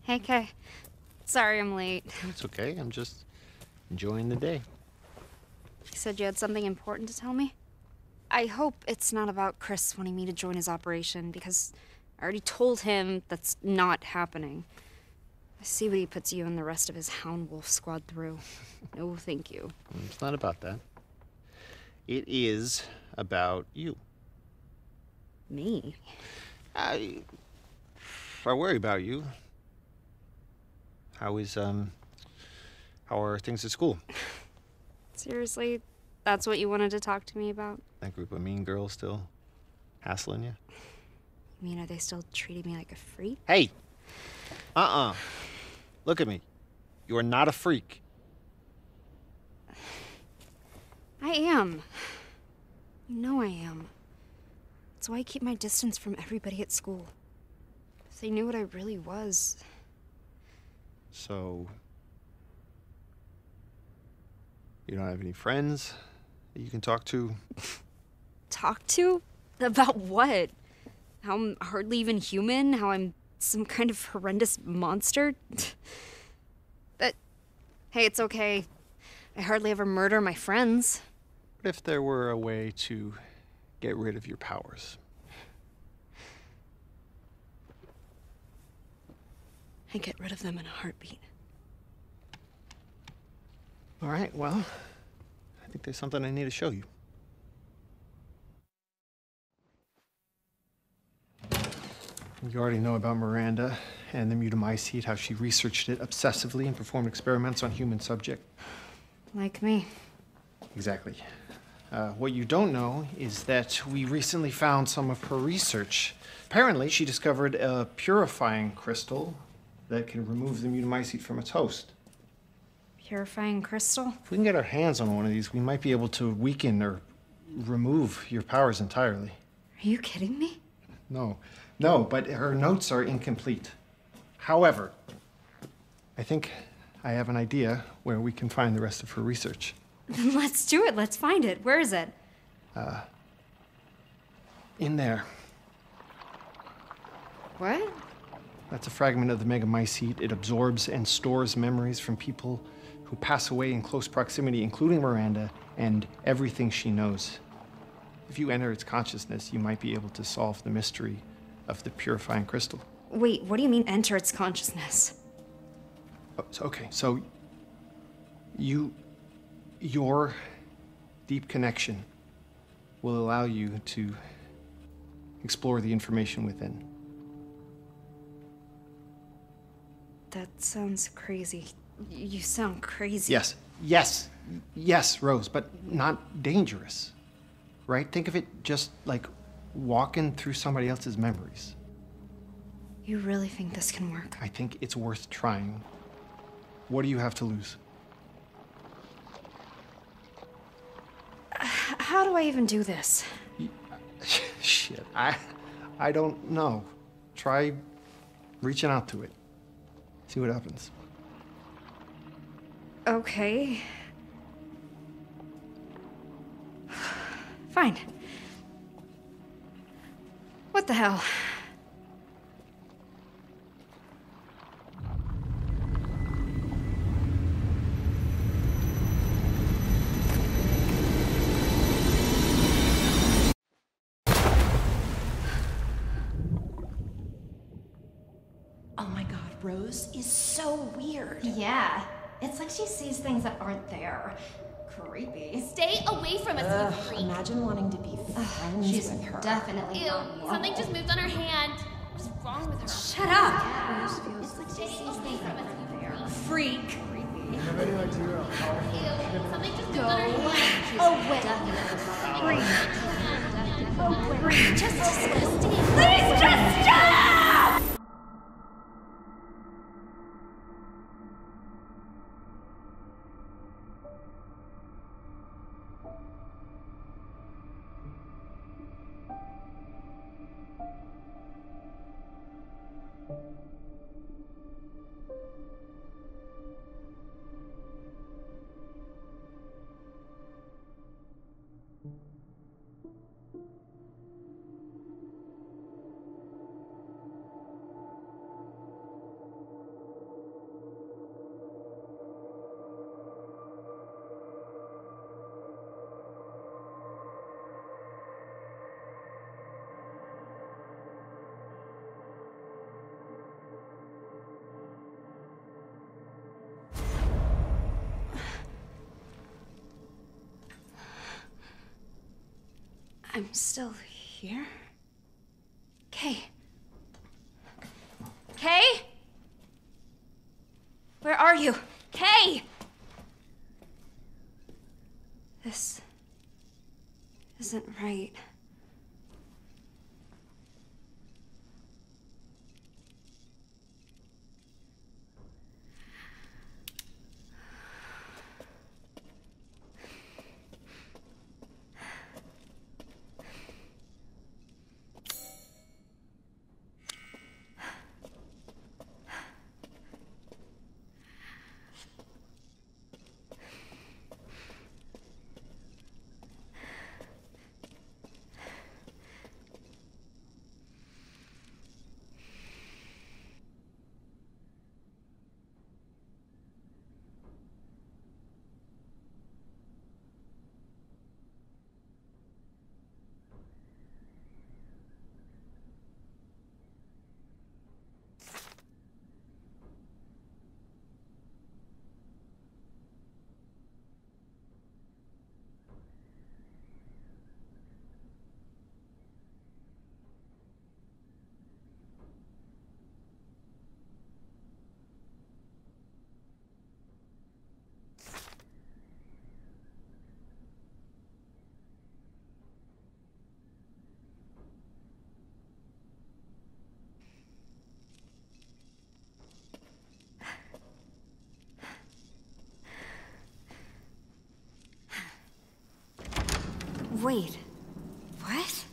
Hey, Kay. Sorry I'm late. It's okay. I'm just enjoying the day. You said you had something important to tell me? I hope it's not about Chris wanting me to join his operation, because I already told him that's not happening. I see what he puts you and the rest of his Hound Wolf squad through. No, thank you. It's not about that. It is about you. Me? I worry about you. How are things at school? Seriously? That's what you wanted to talk to me about? That group of mean girls still hassling you? You mean, are they still treating me like a freak? Hey! Look at me. You are not a freak. I am. You know I am. That's why I keep my distance from everybody at school. If they knew what I really was. So... you don't have any friends that you can talk to? Talk to? About what? How I'm hardly even human? How I'm some kind of horrendous monster? But, hey, it's okay. I hardly ever murder my friends. What if there were a way to get rid of your powers? I get rid of them in a heartbeat. All right, well, I think there's something I need to show you. You already know about Miranda and the mutamycete, how she researched it obsessively and performed experiments on human subject. Like me. Exactly. What you don't know is that we recently found some of her research. Apparently, she discovered a purifying crystal that can remove the mutamycete from its host. Purifying crystal? If we can get our hands on one of these, we might be able to weaken or remove your powers entirely. Are you kidding me? No, but her notes are incomplete. However, I think I have an idea where we can find the rest of her research. Then let's do it. Let's find it. Where is it? In there. What? That's a fragment of the megamycete. It absorbs and stores memories from people who pass away in close proximity, including Miranda, and everything she knows. If you enter its consciousness, you might be able to solve the mystery of the purifying crystal. Wait, what do you mean enter its consciousness? Okay, so your deep connection will allow you to explore the information within. That sounds crazy. You sound crazy. Yes, Rose, but not dangerous, right? Think of it just like walking through somebody else's memories. You really think this can work? I think it's worth trying. What do you have to lose? How do I even do this? Shit, I don't know. Try reaching out to it. See what happens. Okay. Fine. What the hell? Oh my god, Rose is so weird. Yeah. It's like she sees things that aren't there. Creepy. Stay away from us, you freak. Imagine wanting to be friends She's with her. definitely Ew, not normal. something just moved on her hand. What's wrong with her? Shut up! It's like she Stay sees away things from that us, aren't you there. freak. Freak. Ew, something just moved on her hand. She's definitely not Freak. Just disgusting. Please just stop! I'm still here? Kay. Kay? Where are you? Kay! This isn't right. Wait, what?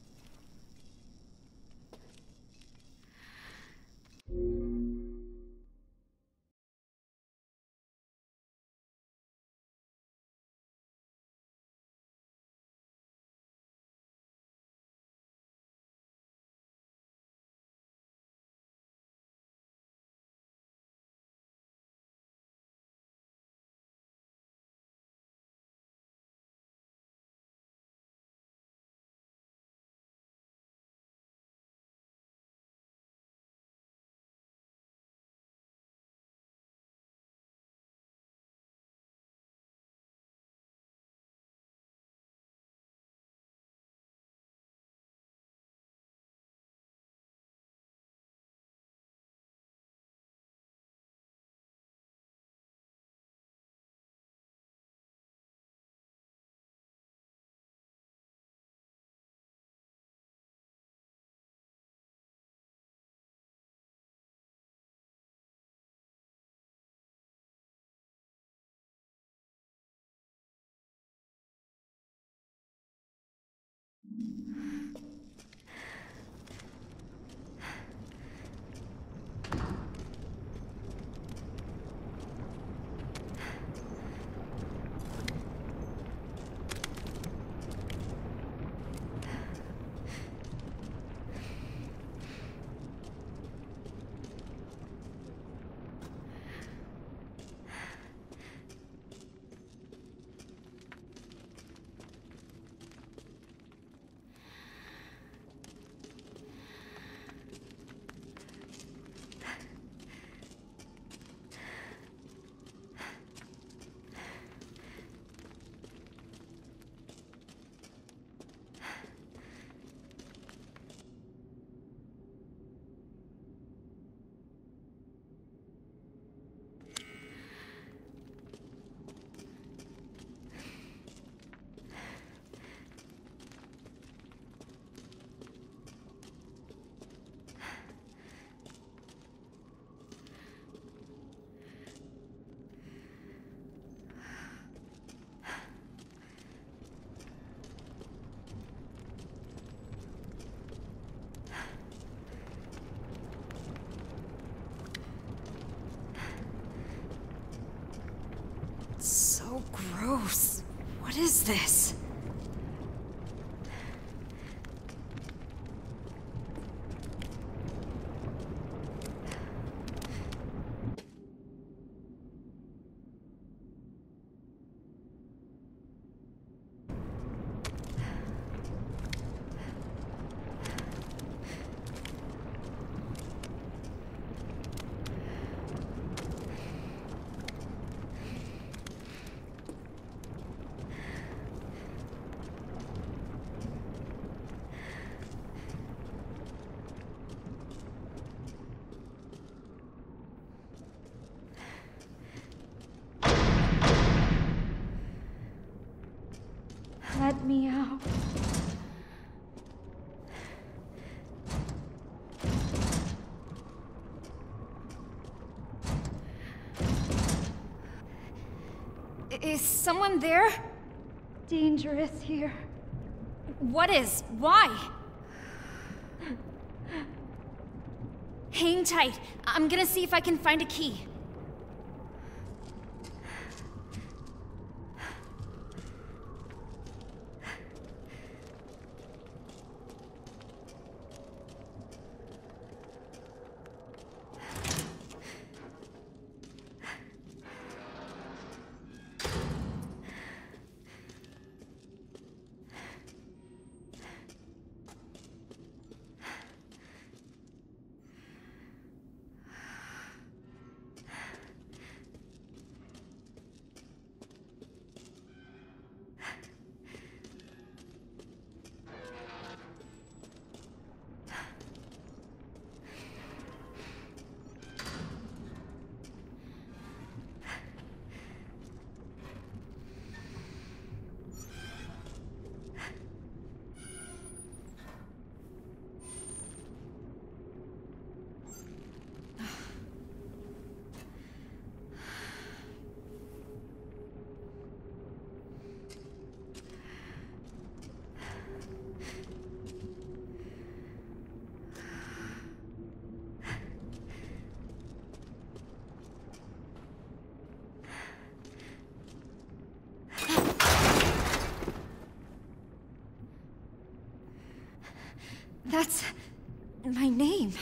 So gross. What is this? Is someone there? Dangerous here. What is? Why? Hang tight. I'm gonna see if I can find a key. That's my name.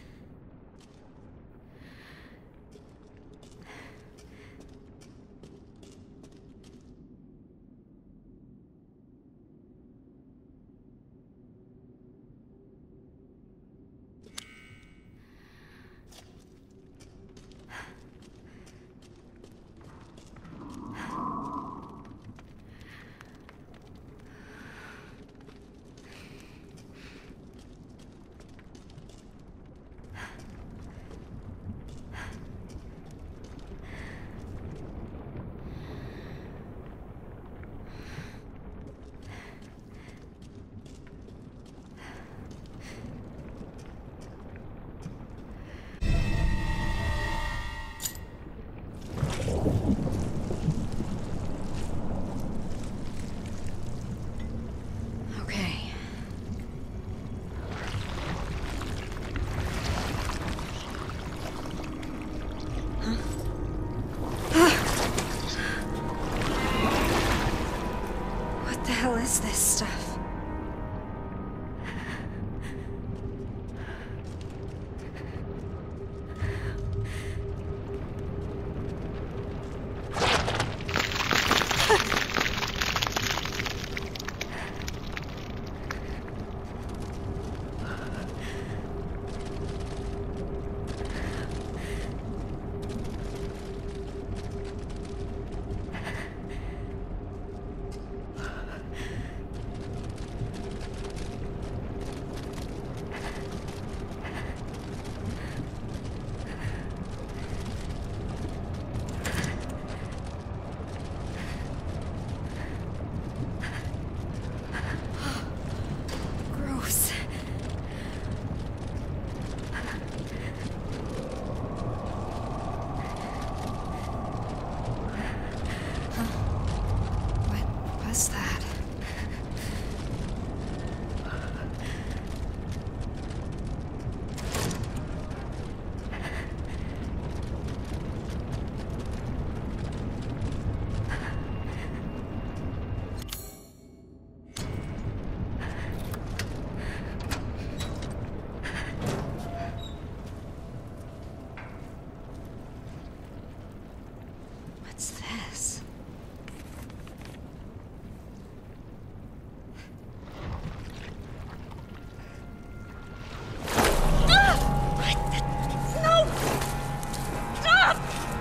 What the hell is this stuff? Gross. What was that? What's this? What the? No! Stop!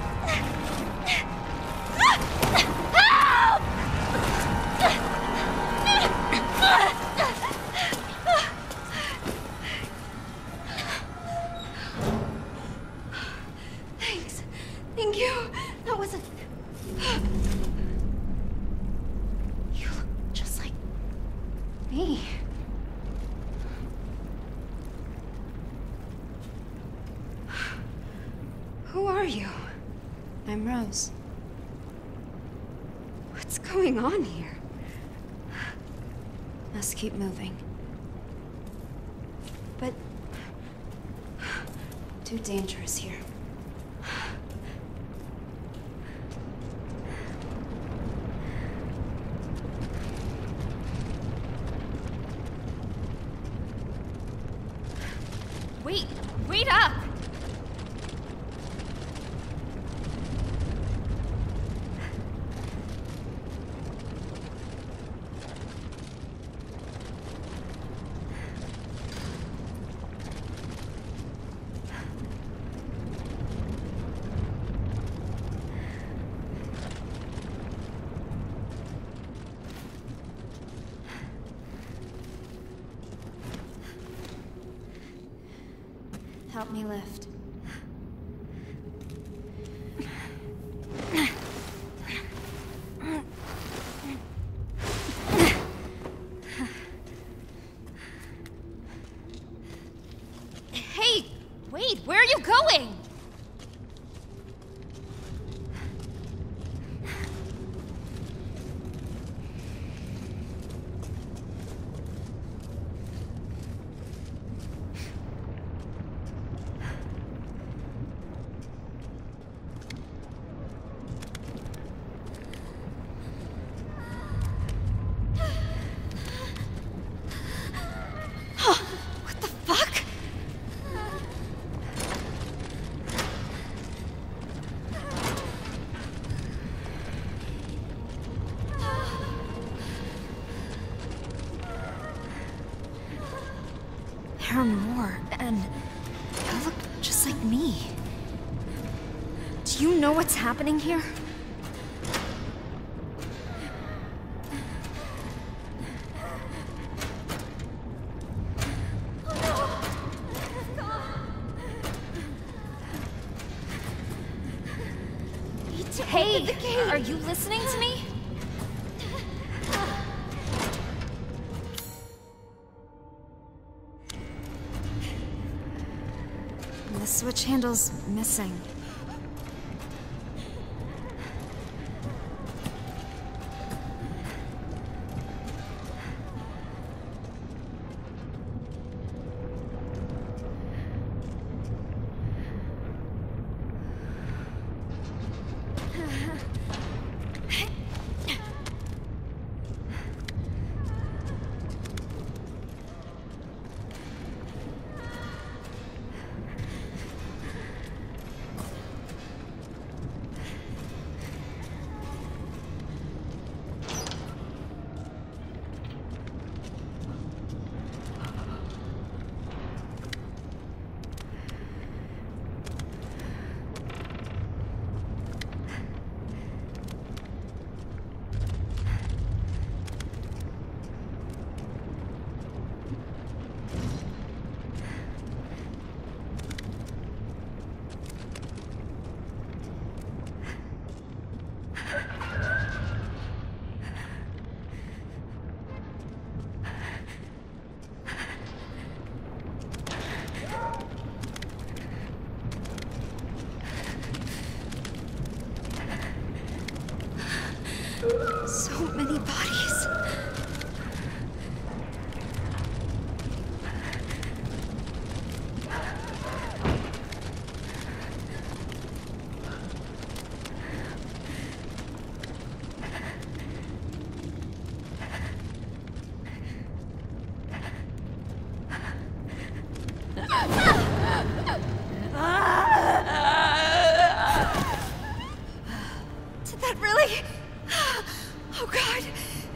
Thanks. Thank you. That was a... You look just like me. Who are you? I'm Rose. What's going on here? Must keep moving. But... too dangerous here. Wait! Wait up! Help me lift. Hey! Wait, where are you going? What the fuck? There are more, and they look just like me. Do you know what's happening here? Hey, are you listening to me? The switch handle's missing. So many bodies. Did that really? Oh God.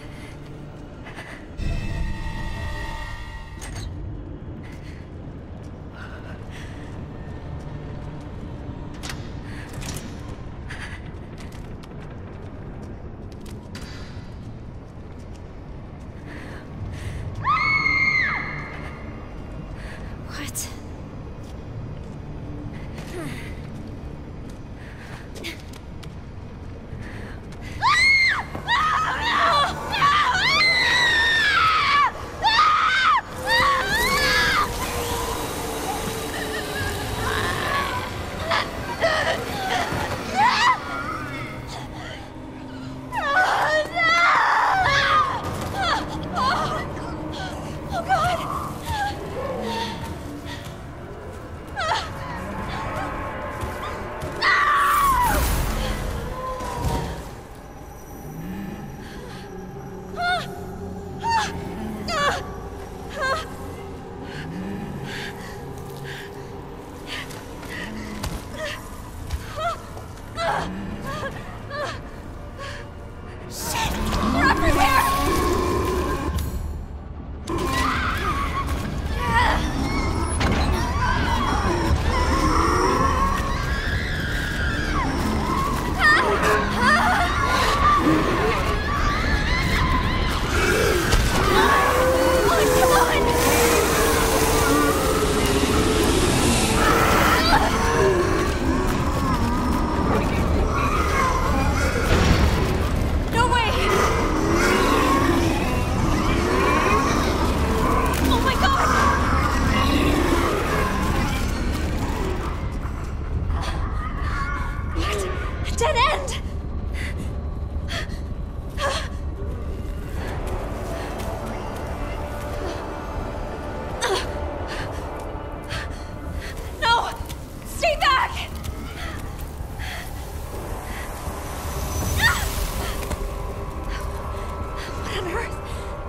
Dead end! No! Stay back! What on earth?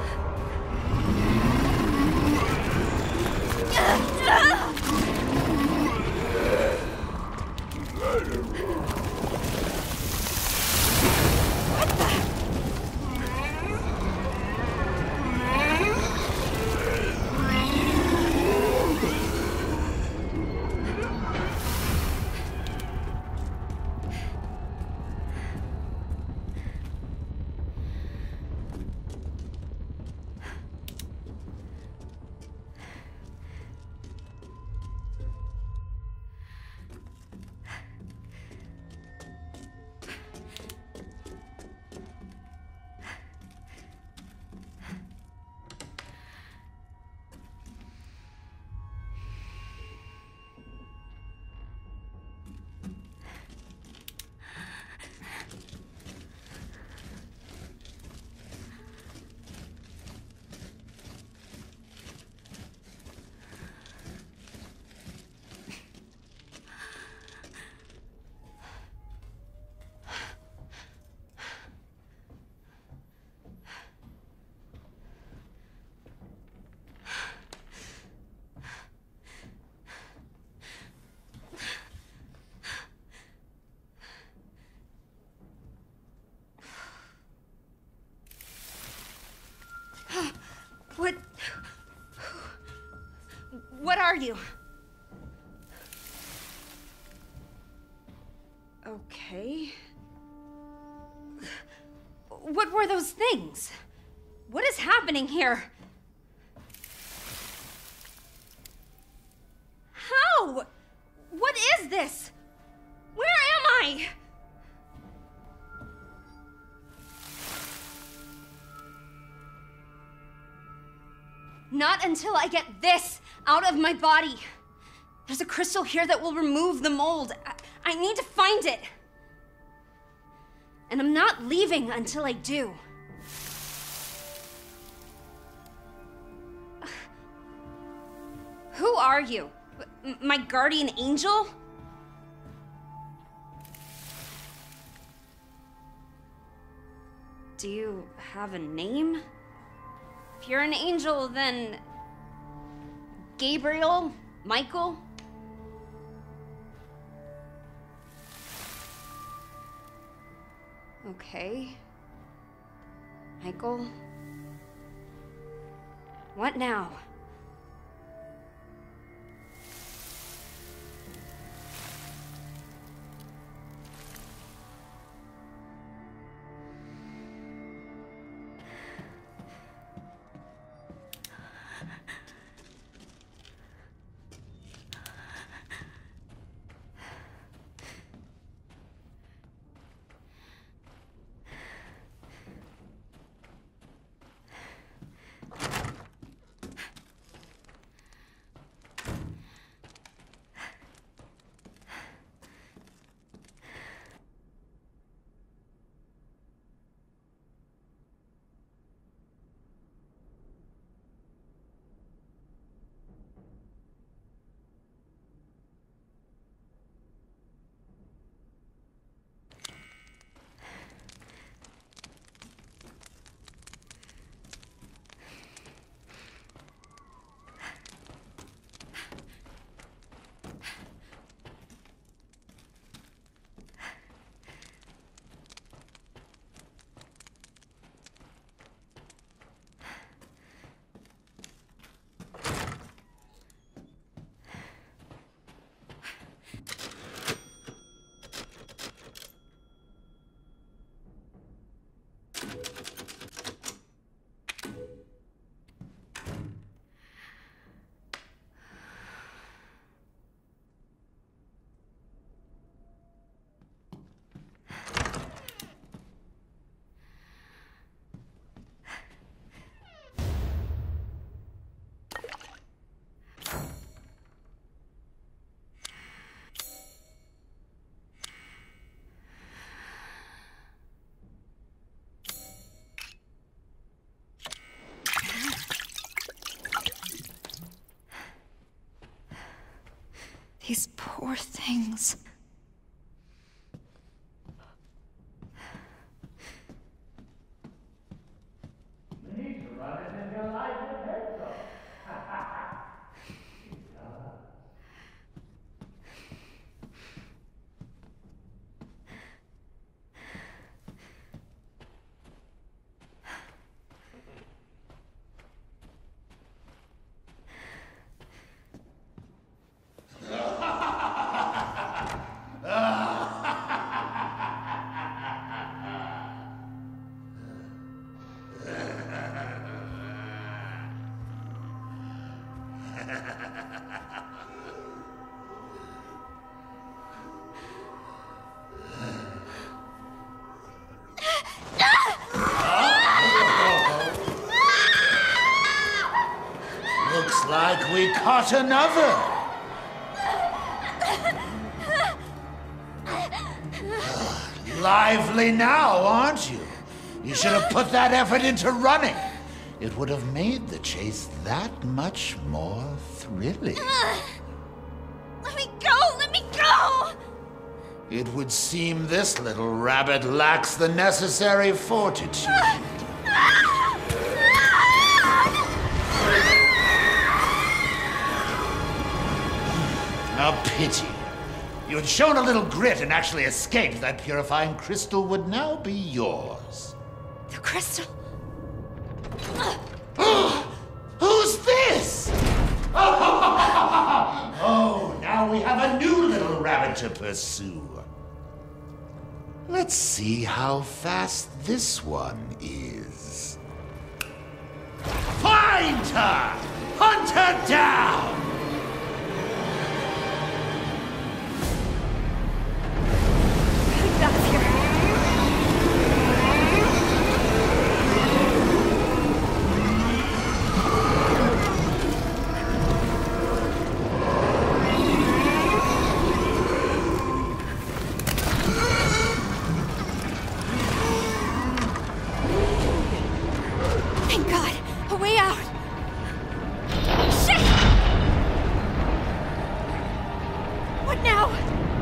What are you? Okay. What were those things? What is happening here? How? What is this? Where am I? Not until I get this out of my body. There's a crystal here that will remove the mold. I need to find it. And I'm not leaving until I do. Who are you? My guardian angel? Do you have a name? If you're an angel, then Gabriel? Michael? Okay. Michael? What now? things. Looks like we caught another. Lively now, aren't you? You should have put that effort into running. It would have made the chase that much more thrilling. Let me go! Let me go! It would seem this little rabbit lacks the necessary fortitude. A pity. You had shown a little grit and actually escaped. That purifying crystal would now be yours. The crystal. Who's this? Oh, now we have a new little rabbit to pursue. Let's see how fast this one is. Find her! Hunt her down! That's here. Thank God, a way out. Shit! What now?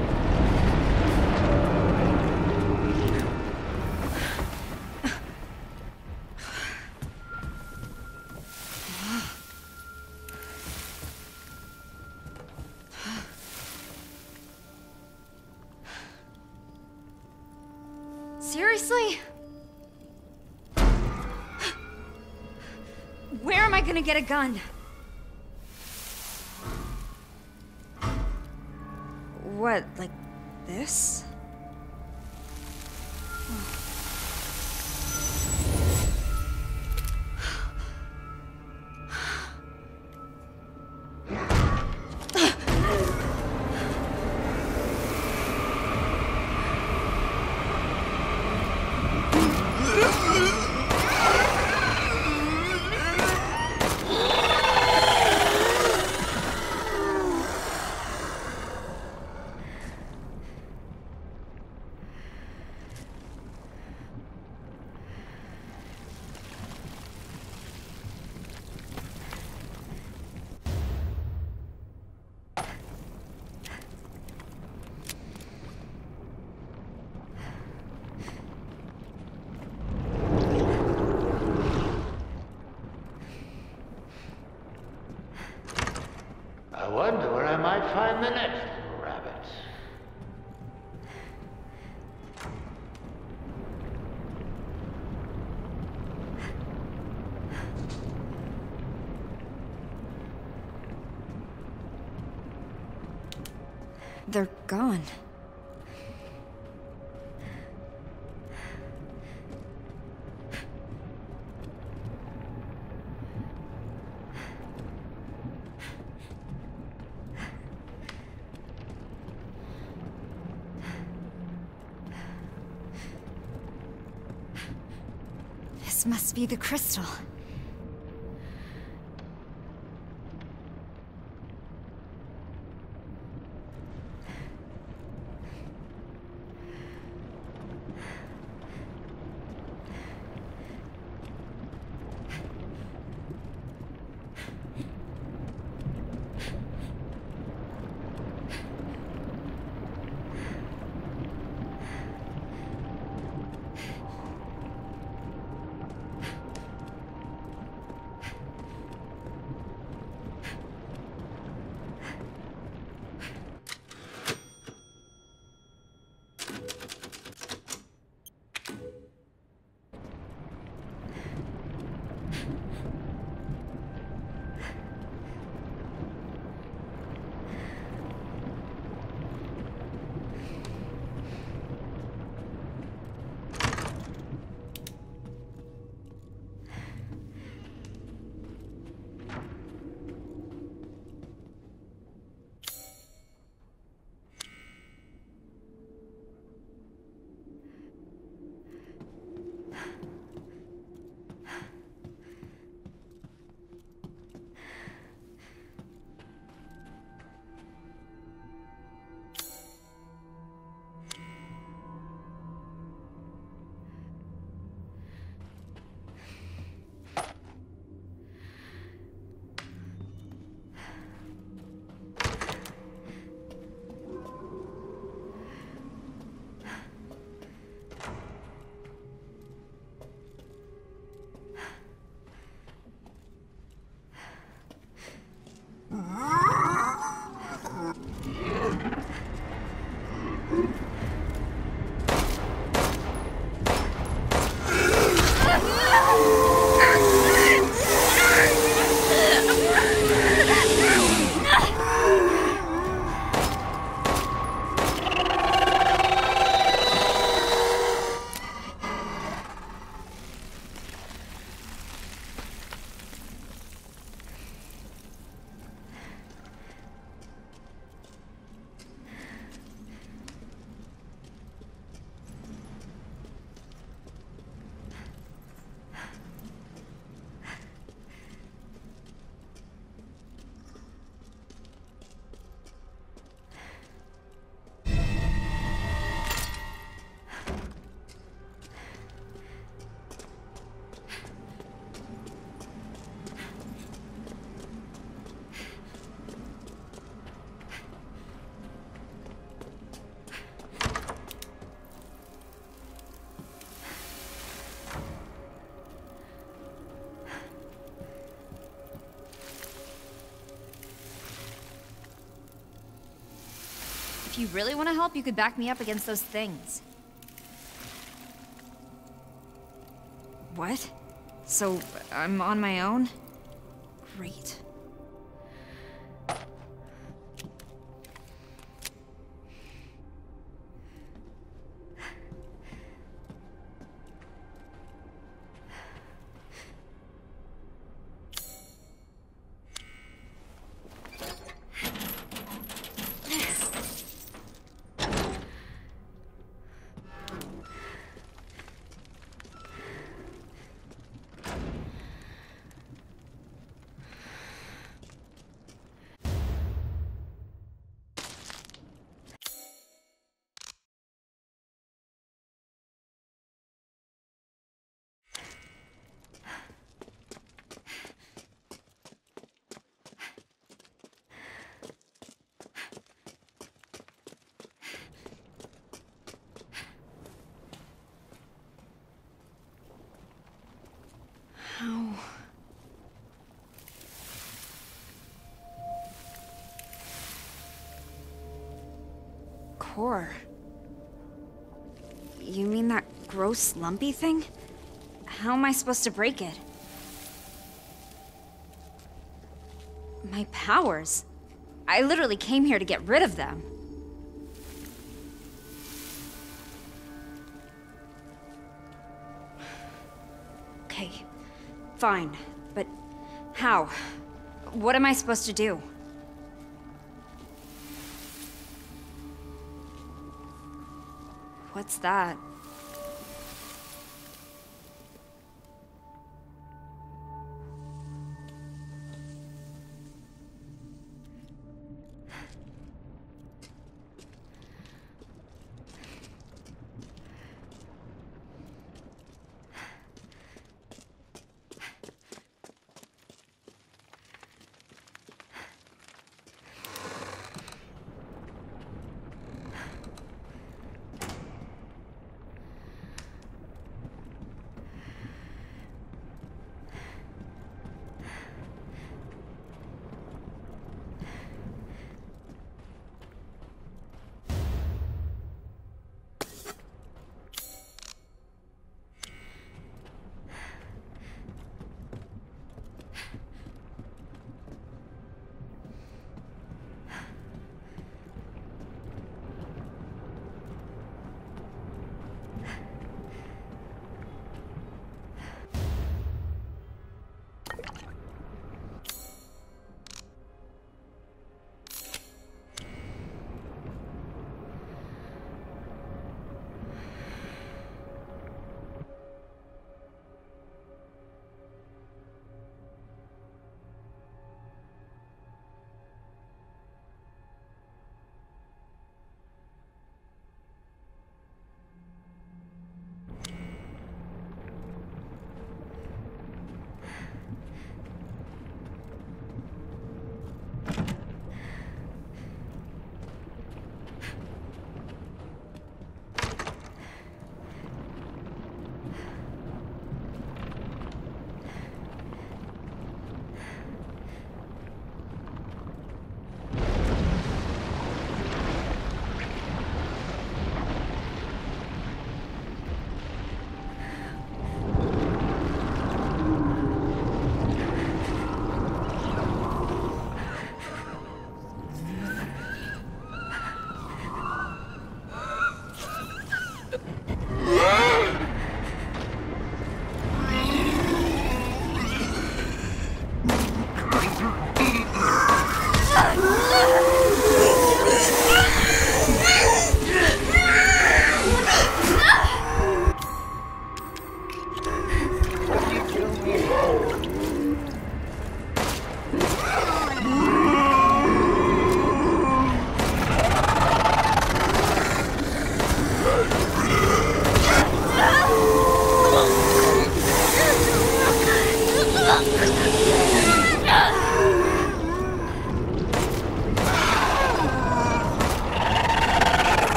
Seriously? Where am I gonna get a gun? What, like this? I wonder where I might find the next little rabbit. They're gone. This must be the crystal. If you really want to help, you could back me up against those things. What? So, I'm on my own? Great. How? Core. You mean that gross lumpy thing? How am I supposed to break it? My powers? I literally came here to get rid of them. Okay, fine, but how? What am I supposed to do? What's that?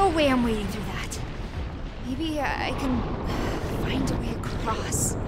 no way I'm wading through that. Maybe I can find a way across.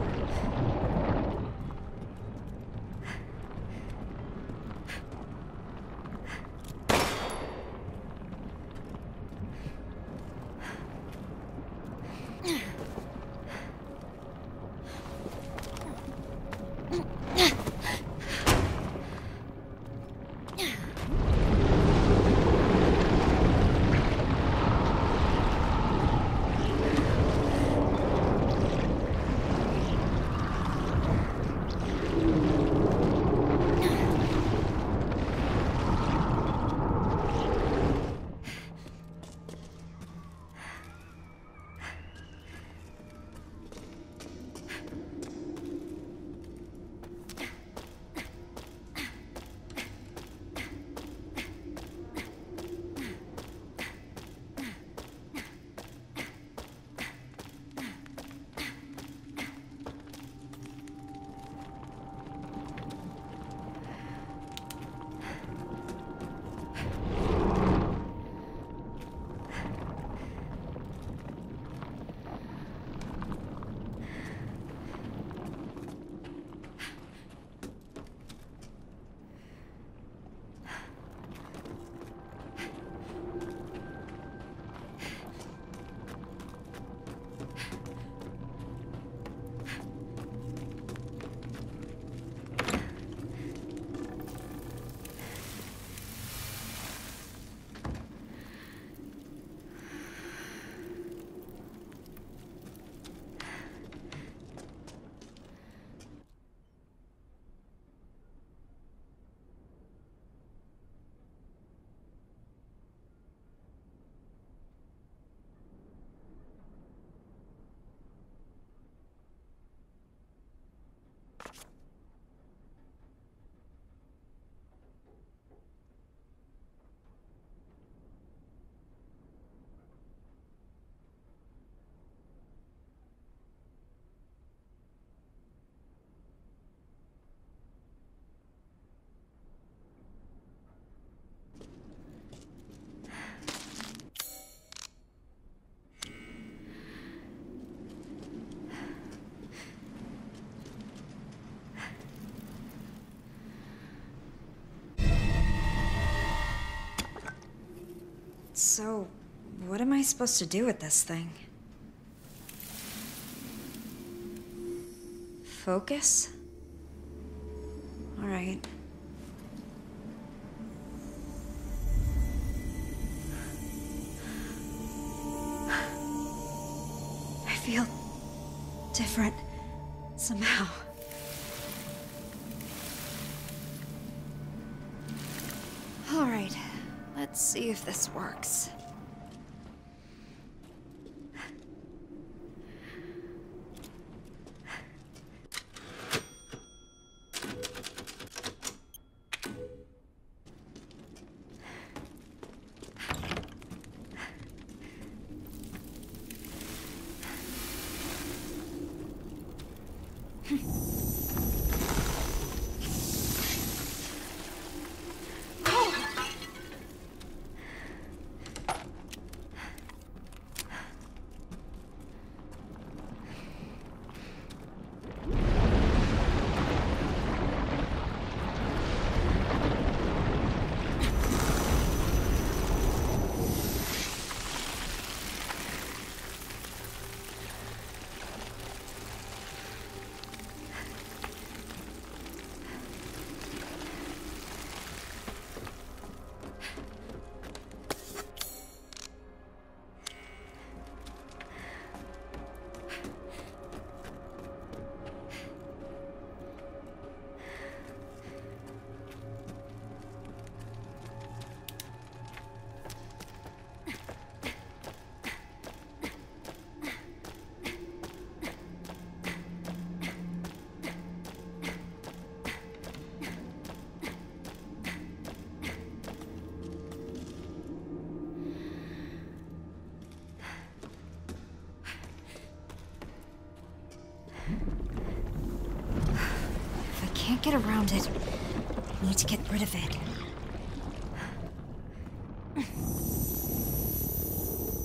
So, what am I supposed to do with this thing? Focus? All right. I feel different somehow. All right. Let's see if this works. Can't get around it. Need to get rid of it.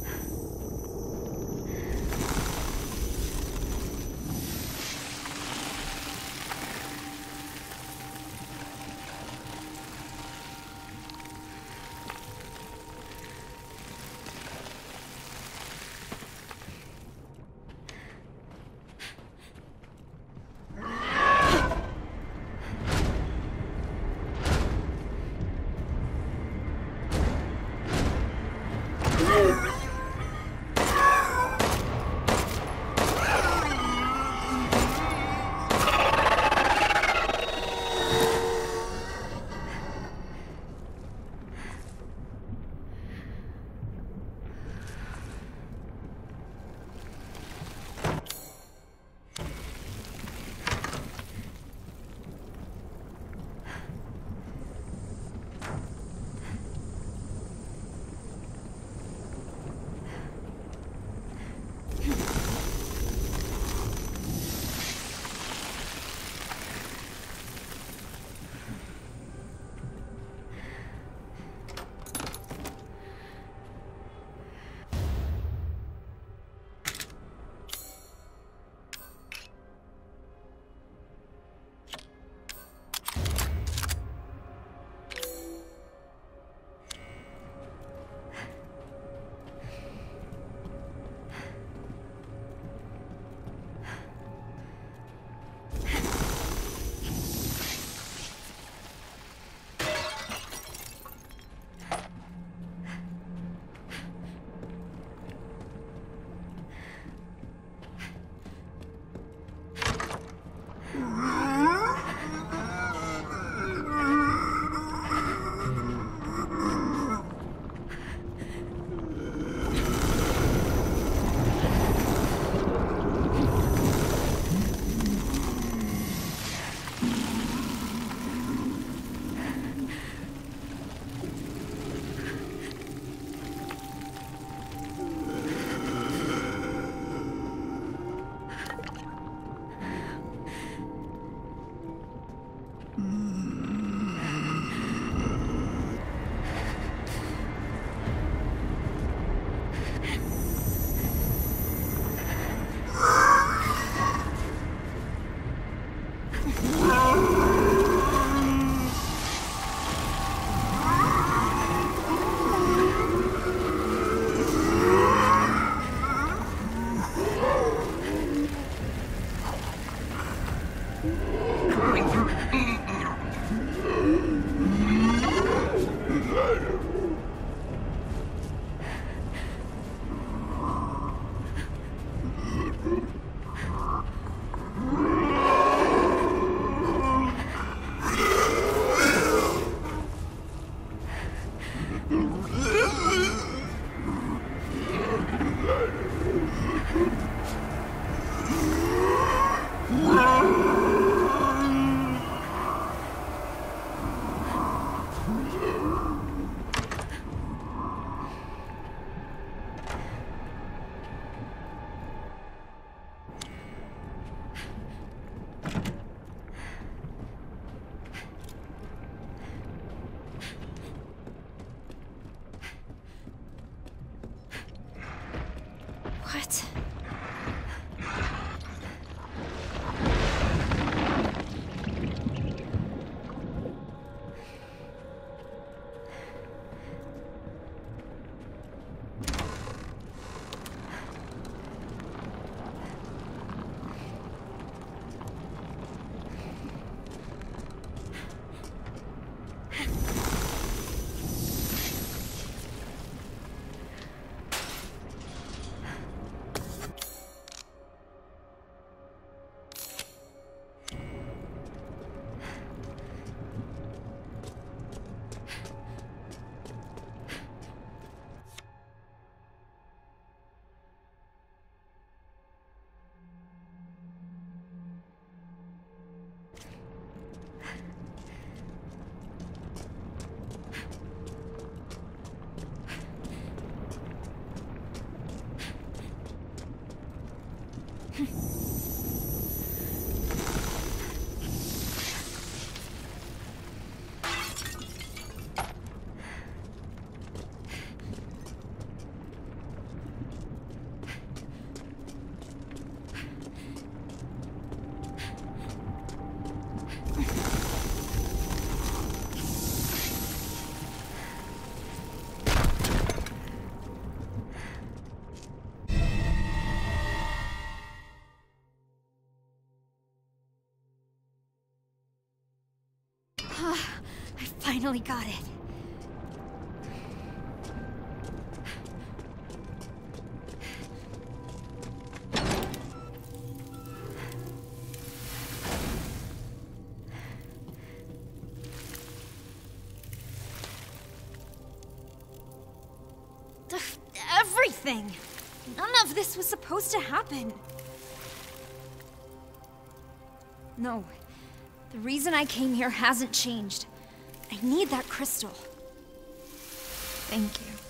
What? I finally got it. everything! None of this was supposed to happen. No. The reason I came here hasn't changed. I need that crystal. Thank you.